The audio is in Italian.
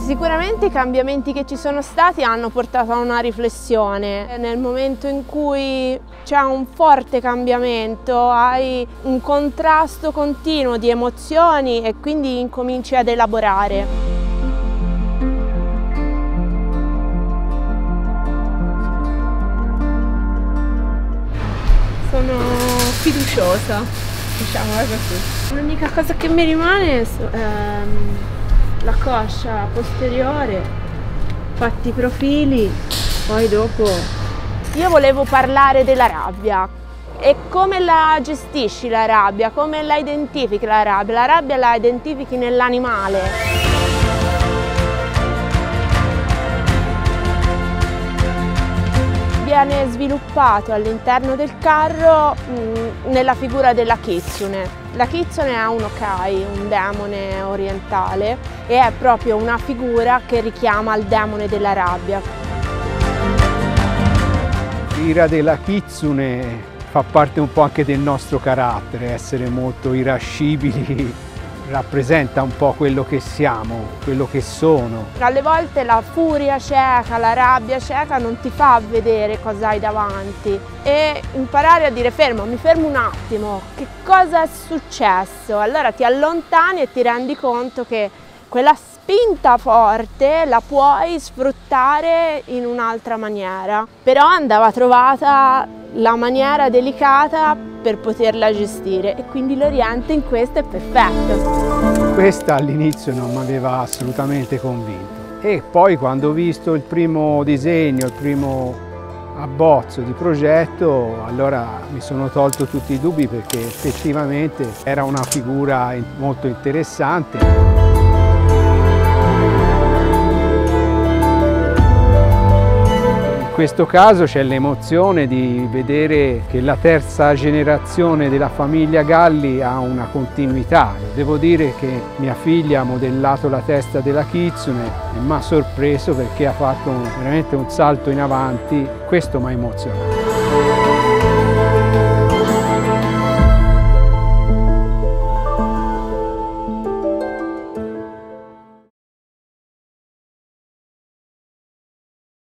Sicuramente i cambiamenti che ci sono stati hanno portato a una riflessione. Nel momento in cui c'è un forte cambiamento, hai un contrasto continuo di emozioni e quindi incominci ad elaborare. Sono fiduciosa, diciamola così. L'unica cosa che mi rimane è la coscia posteriore, fatti i profili, poi dopo. Io volevo parlare della rabbia e come la gestisci la rabbia, come la identifichi la rabbia. La rabbia la identifichi nell'animale. Viene sviluppato all'interno del carro nella figura della kitsune. La kitsune è un okai, un demone orientale, e è proprio una figura che richiama il demone della rabbia. L'ira della kitsune fa parte un po' anche del nostro carattere, essere molto irascibili. Rappresenta un po' quello che siamo, quello che sono. Alle volte la furia cieca, la rabbia cieca non ti fa vedere cosa hai davanti e imparare a dire fermo, mi fermo un attimo, che cosa è successo? Allora ti allontani e ti rendi conto che quella spinta forte la puoi sfruttare in un'altra maniera, però andava trovata la maniera delicata per poterla gestire e quindi l'Oriente in questo è perfetto. Questa all'inizio non mi aveva assolutamente convinto e poi quando ho visto il primo disegno, il primo abbozzo di progetto, allora mi sono tolto tutti i dubbi perché effettivamente era una figura molto interessante. In questo caso c'è l'emozione di vedere che la terza generazione della famiglia Galli ha una continuità. Devo dire che mia figlia ha modellato la testa della kitsune e mi ha sorpreso perché ha fatto veramente un salto in avanti. Questo mi ha emozionato.